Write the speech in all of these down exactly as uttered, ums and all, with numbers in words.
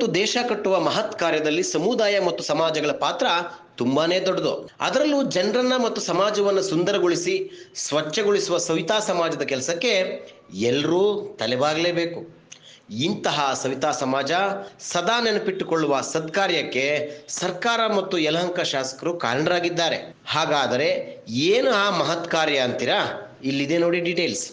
ದೇಶ ಕಟ್ಟುವ ಮಹತ್ ಕಾರ್ಯದಲ್ಲಿ ಸಮುದಾಯ ಮತ್ತು ಸಮಾಜಗಳ ಪಾತ್ರ ತುಂಬಾನೇ ದೊಡ್ಡದು. ಅದರಲ್ಲೂ ಜನರನ್ನ ಮತ್ತು ಸಮಾಜವನ್ನು ಸುಂದರಗೊಳಿಸಿ ಸ್ವಚ್ಛಗೊಳಿಸುವ ಸವಿತಾ ಸಮಾಜದ ಕೆಲಸಕ್ಕೆ ಎಲ್ಲರೂ ತಲೆಬಾಗಲೇಬೇಕು. ಇಂತಹ ಸವಿತಾ ಸಮಾಜ ಸದಾ ನೆನಪಿಟ್ಟುಕೊಳ್ಳುವ ಸತ್ಕಾರ್ಯಕ್ಕೆ ಸರ್ಕಾರ ಮತ್ತು ಯಲಹಂಕ ಶಾಸಕರು ಕಾರಣರಾಗಿದ್ದಾರೆ. ಹಾಗಾದರೆ ಏನು ಆ ಮಹತ್ ಕಾರ್ಯ ಅಂತೀರಾ? ಇಲ್ಲಿದೆ ನೋಡಿ ಡೀಟೇಲ್ಸ್.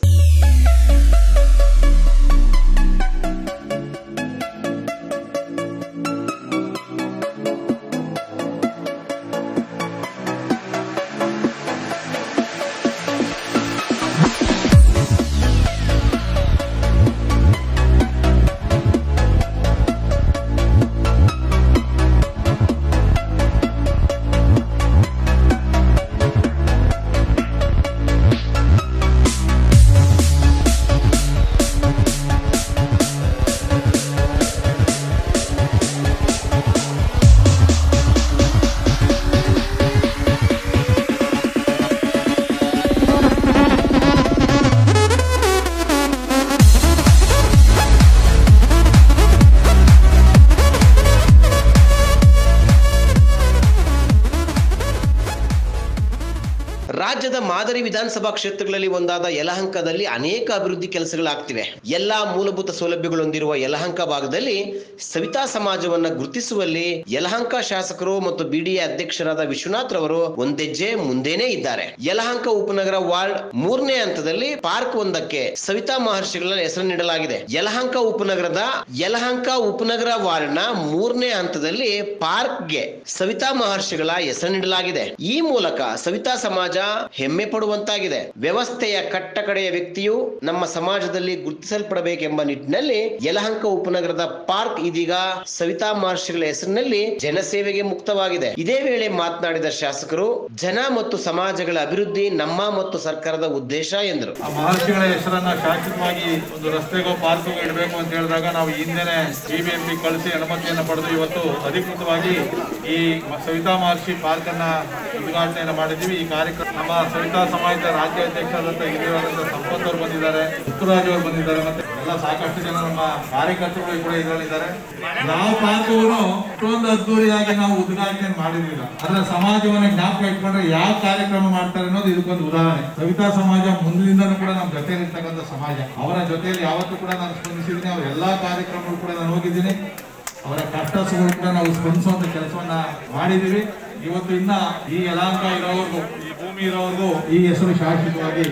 ರಾಜ್ಯದ ಮಾದರಿ ವಿಧಾನಸಭಾ ಕ್ಷೇತ್ರಗಳಲ್ಲಿ ಒಂದಾದ ಯಲಹಂಕದಲ್ಲಿ ಅನೇಕ ಅಭಿವೃದ್ಧಿ ಕೆಲಸಗಳಾಗ್ತಿವೆ. ಎಲ್ಲಾ ಮೂಲಭೂತ ಸೌಲಭ್ಯಗಳು ಹೊಂದಿರುವ ಯಲಹಂಕ ಭಾಗದಲ್ಲಿ ಸವಿತಾ ಸಮಾಜವನ್ನ ಗುರುತಿಸುವಲ್ಲಿ ಯಲಹಂಕ ಶಾಸಕರು ಮತ್ತು ಬಿಡಿಎ ಅಧ್ಯಕ್ಷರಾದ ವಿಶ್ವನಾಥ್ ರವರು ಒಂದೆಜ್ಜೆ ಮುಂದೇನೆ ಇದ್ದಾರೆ. ಯಲಹಂಕ ಉಪನಗರ ವಾರ್ಡ್ ಮೂರನೇ ಹಂತದಲ್ಲಿ ಪಾರ್ಕ್ ಒಂದಕ್ಕೆ ಸವಿತಾ ಮಹರ್ಷಿಗಳ ಹೆಸರು ನೀಡಲಾಗಿದೆ. ಯಲಹಂಕ ಉಪನಗರದ ಯಲಹಂಕ ಉಪನಗರ ವಾರ್ಡ್ ನ ಮೂರನೇ ಹಂತದಲ್ಲಿ ಪಾರ್ಕ್ಗೆ ಸವಿತಾ ಮಹರ್ಷಿಗಳ ಹೆಸರು ನೀಡಲಾಗಿದೆ. ಈ ಮೂಲಕ ಸವಿತಾ ಸಮಾಜ ಹೆಮ್ಮೆ ಪಡುವಂತಾಗಿದೆ. ವ್ಯವಸ್ಥೆಯ ಕಟ್ಟಕಡೆಯ ವ್ಯಕ್ತಿಯು ನಮ್ಮ ಸಮಾಜದಲ್ಲಿ ಗುರುತಿಸಲ್ಪಡಬೇಕೆಂಬ ನಿಟ್ಟಿನಲ್ಲಿ ಯಲಹಂಕ ಉಪನಗರದ ಪಾರ್ಕ್ ಇದೀಗ ಸವಿತಾ ಮಹರ್ಷಿಗಳ ಹೆಸರಿನಲ್ಲಿ ಜನಸೇವೆಗೆ ಮುಕ್ತವಾಗಿದೆ. ಇದೇ ವೇಳೆ ಮಾತನಾಡಿದ ಶಾಸಕರು, ಜನ ಮತ್ತು ಸಮಾಜಗಳ ಅಭಿವೃದ್ಧಿ ನಮ್ಮ ಮತ್ತು ಸರ್ಕಾರದ ಉದ್ದೇಶ ಎಂದರು. ಮಹರ್ಷಿಗಳ ಹೆಸರನ್ನ ಶಾಶ್ವತವಾಗಿ ಒಂದು ರಸ್ತೆಗೋ ಪಾರ್ಕ್ ಇಡಬೇಕು ಅಂತ ಹೇಳಿದಾಗ ನಾವು ಹಿಂದೆನೆ ಬಿಬಿಎಂಪಿ ಕಳಿಸಿ ಅನುಮತಿಯನ್ನು ಪಡೆದು ಇವತ್ತು ಅಧಿಕೃತವಾಗಿ ಈ ಸವಿತಾ ಮಹರ್ಷಿ ಪಾರ್ಕ್ ಅನ್ನ ಉದ್ಘಾಟನೆಯನ್ನು ಮಾಡಿದ್ದೀವಿ. ಈ ಕಾರ್ಯಕ್ರಮ ನಮ್ಮ ಸವಿತಾ ಸಮಾಜದ ರಾಜ್ಯ ಅಧ್ಯಕ್ಷರಾದಂಥ ಹಿರಿಯರಾದಂಥ ಸಂಪತ್ ಅವರು ಬಂದಿದ್ದಾರೆ, ಪುತ್ತರಾಜ್ ಅವರು ಬಂದಿದ್ದಾರೆ, ಮತ್ತೆ ಎಲ್ಲ ಸಾಕಷ್ಟು ಜನ ನಮ್ಮ ಕಾರ್ಯಕರ್ತರು ಕೂಡ ಇದರಲ್ಲಿದ್ದಾರೆ. ಯಾವ ಪಾರ್ಕವನ್ನು ಇಷ್ಟೊಂದು ಅದ್ದೂರಿಯಾಗಿ ನಾವು ಉದ್ಘಾಟನೆ ಮಾಡಿರಲಿಲ್ಲ. ಅದರ ಸಮಾಜವನ್ನ ಜ್ಞಾಪಕ ಇಟ್ಕೊಂಡ್ರೆ ಯಾವ ಕಾರ್ಯಕ್ರಮ ಮಾಡ್ತಾರೆ ಅನ್ನೋದು ಇದಕ್ಕೊಂದು ಉದಾಹರಣೆ. ಸವಿತಾ ಸಮಾಜ ಮುಂದಿನಿಂದನೂ ಕೂಡ ನಮ್ಮ ಜೊತೆಯಲ್ಲಿ ಇರ್ತಕ್ಕಂಥ ಸಮಾಜ. ಅವರ ಜೊತೆಯಲ್ಲಿ ಯಾವತ್ತೂ ಕೂಡ ನಾನು ಸ್ಪಂದಿಸಿದ್ದೀನಿ. ಅವರ ಎಲ್ಲಾ ಕಾರ್ಯಕ್ರಮಗಳು ಕೂಡ ನಾನು ಹೋಗಿದ್ದೀನಿ. ಅವರ ಕಷ್ಟ ಸುಖಗಳು ಕೂಡ ನಾವು ಸ್ಪಂದಿಸುವಂತ ಕೆಲಸವನ್ನ ಮಾಡಿದೀವಿ. ಇವತ್ತು ಇನ್ನ ಈ ಯಲಹಂಕ ಇರೋವರೆಗೂ, ಈ ಭೂಮಿ ಇರೋವರೆಗೂ ಈ ಹೆಸರು ಶಾಶ್ವತವಾಗಿ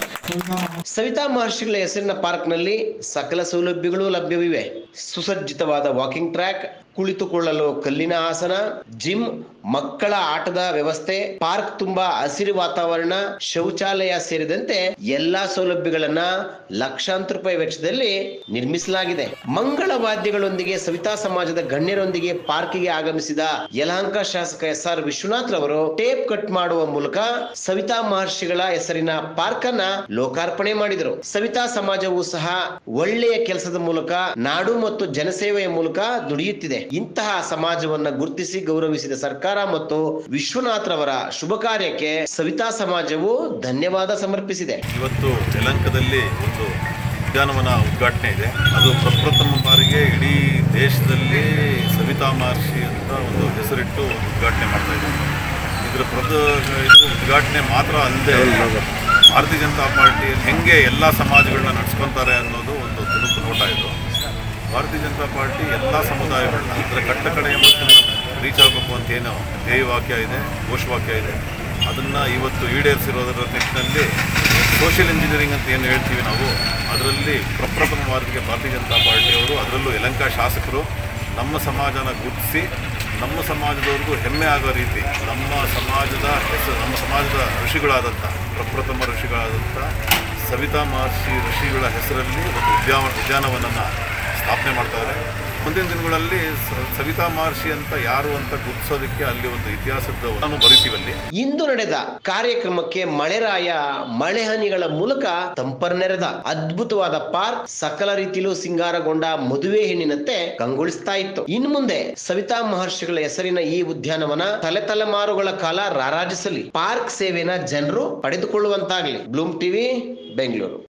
ಸವಿತಾ ಮಹರ್ಷಿಗಳ ಹೆಸರಿನ ಪಾರ್ಕ್ ನಲ್ಲಿ ಸಕಲ ಸೌಲಭ್ಯಗಳು ಲಭ್ಯವಿವೆ. ಸುಸಜ್ಜಿತವಾದ ವಾಕಿಂಗ್ ಟ್ರ್ಯಾಕ್, ಕುಳಿತುಕೊಳ್ಳಲು ಕಲ್ಲಿನ ಆಸನ, ಜಿಮ್, ಮಕ್ಕಳ ಆಟದ ವ್ಯವಸ್ಥೆ, ಪಾರ್ಕ್ ತುಂಬಾ ಹಸಿರು ವಾತಾವರಣ, ಶೌಚಾಲಯ ಸೇರಿದಂತೆ ಎಲ್ಲಾ ಸೌಲಭ್ಯಗಳನ್ನ ಲಕ್ಷಾಂತರ ರೂಪಾಯಿ ವೆಚ್ಚದಲ್ಲಿ ನಿರ್ಮಿಸಲಾಗಿದೆ. ಮಂಗಳ ವಾದ್ಯಗಳೊಂದಿಗೆ ಸವಿತಾ ಸಮಾಜದ ಗಣ್ಯರೊಂದಿಗೆ ಪಾರ್ಕಿಗೆ ಆಗಮಿಸಿದ ಯಲಹಂಕ ಶಾಸಕ ಎಸ್ ಆರ್ ವಿಶ್ವನಾಥ್ ರವರು ಟೇಪ್ ಕಟ್ ಮಾಡುವ ಮೂಲಕ ಸವಿತಾ ಮಹರ್ಷಿಗಳ ಹೆಸರಿನ ಪಾರ್ಕ್ ಅನ್ನ ಲೋಕಾರ್ಪಣೆ ಮಾಡಿದರು. ಸವಿತಾ ಸಮಾಜವು ಸಹ ಒಳ್ಳೆಯ ಕೆಲಸದ ಮೂಲಕ ನಾಡು ಮತ್ತು ಜನಸೇವೆಯ ಮೂಲಕ ದುಡಿಯುತ್ತಿದೆ. ಇಂತಹ ಸಮಾಜವನ್ನ ಗುರುತಿಸಿ ಗೌರವಿಸಿದ ಸರ್ಕಾರ ಮತ್ತು ವಿಶ್ವನಾಥ್ ರವರ ಶುಭ ಕಾರ್ಯಕ್ಕೆ ಸವಿತಾ ಸಮಾಜವು ಧನ್ಯವಾದ ಸಮರ್ಪಿಸಿದೆ. ಇವತ್ತು ಯಲಹಂಕದಲ್ಲಿ ಒಂದು ಉದ್ಯಾನವನ ಉದ್ಘಾಟನೆ ಇದೆ. ಅದು ಪ್ರಪ್ರಥಮ ಬಾರಿಗೆ ಇಡೀ ದೇಶದಲ್ಲಿ ಸವಿತಾ ಮಹರ್ಷಿ ಅಂತ ಒಂದು ಹೆಸರಿಟ್ಟು ಉದ್ಘಾಟನೆ ಮಾಡ್ತಾ ಇದ್ದಾರೆ. ಇದರ ಪ್ರದ ಇದು ಉದ್ಘಾಟನೆ ಮಾತ್ರ ಅಲ್ಲದೆ ಭಾರತೀಯ ಜನತಾ ಪಾರ್ಟಿ ಹೆಂಗೆ ಎಲ್ಲ ಸಮಾಜಗಳನ್ನ ನಡೆಸ್ಕೊತಾರೆ ಅನ್ನೋದು ಒಂದು ತುಣುಕು ನೋಟ. ಇದು ಭಾರತೀಯ ಜನತಾ ಪಾರ್ಟಿ ಎಲ್ಲ ಸಮುದಾಯಗಳನ್ನ ಅದರ ಕಟ್ಟ ಕಡೆಯ ಮತ್ತು ರೀಚ್ ಆಗಬೇಕು ಅಂತ ಏನು ಧ್ಯೇಯವಾಕ್ಯ ಇದೆ, ಘೋಷವಾಕ್ಯ ಇದೆ, ಅದನ್ನು ಇವತ್ತು ಈಡೇರಿಸಿರೋದರ ನಿಟ್ಟಿನಲ್ಲಿ ಸೋಷಿಯಲ್ ಇಂಜಿನಿಯರಿಂಗ್ ಅಂತ ಏನು ಹೇಳ್ತೀವಿ ನಾವು, ಅದರಲ್ಲಿ ಪ್ರಪ್ರಥಮ ಬಾರಿಗೆ ಭಾರತೀಯ ಜನತಾ ಪಾರ್ಟಿಯವರು, ಅದರಲ್ಲೂ ಯಲಹಂಕ ಶಾಸಕರು ನಮ್ಮ ಸಮಾಜನ ಗುರುತಿಸಿ ನಮ್ಮ ಸಮಾಜದವ್ರಿಗೂ ಹೆಮ್ಮೆ ಆಗೋ ರೀತಿ ನಮ್ಮ ಸಮಾಜದ ಹೆಸರು, ನಮ್ಮ ಸಮಾಜದ ಋಷಿಗಳಾದಂಥ ಪ್ರಪ್ರಥಮ ಋಷಿಗಳಾದಂಥ ಸವಿತಾ ಮಹರ್ಷಿ ಋಷಿಗಳ ಹೆಸರಲ್ಲಿ ಒಂದು ಉದ್ಯಾನ ಉದ್ಯಾನವನನ್ನು ಸ್ಥಾಪನೆ ಮಾಡ್ತಾರೆ. ಮುಂದಿನ ದಿನಗಳಲ್ಲಿ ಸವಿತಾ ಮಹರ್ಷಿ ಅಂತ ಯಾರು ಅಂತ ಗುರುತಿಸೋದಕ್ಕೆ ಅಲ್ಲಿ ಒಂದು ಇತಿಹಾಸದ ನಾವು ಬರಿತೀವಲ್ಲಿ. ಇಂದು ನಡೆದ ಕಾರ್ಯಕ್ರಮಕ್ಕೆ ಮಳೆರಾಯ ಮಳೆಹನಿಗಳ ಮೂಲಕ ತಂಪರ್ನೆರೆದ ಅದ್ಭುತವಾದ ಪಾರ್ಕ್ ಸಕಲ ರೀತಿಯಲ್ಲೂ ಸಿಂಗಾರಗೊಂಡ ಮದುವೆ ಹೆಣ್ಣಿನಂತೆ ಕಂಗೊಳಿಸ್ತಾ ಇತ್ತು. ಇನ್ನು ಮುಂದೆ ಸವಿತಾ ಮಹರ್ಷಿಗಳ ಹೆಸರಿನ ಈ ಉದ್ಯಾನವನ ತಲೆ ತಲೆಮಾರುಗಳ ಕಾಲ ರಾರಾಜಿಸಲಿ, ಪಾರ್ಕ್ ಸೇವೆನ ಜನರು ಪಡೆದುಕೊಳ್ಳುವಂತಾಗಲಿ. Bloom TV, Bengaluru.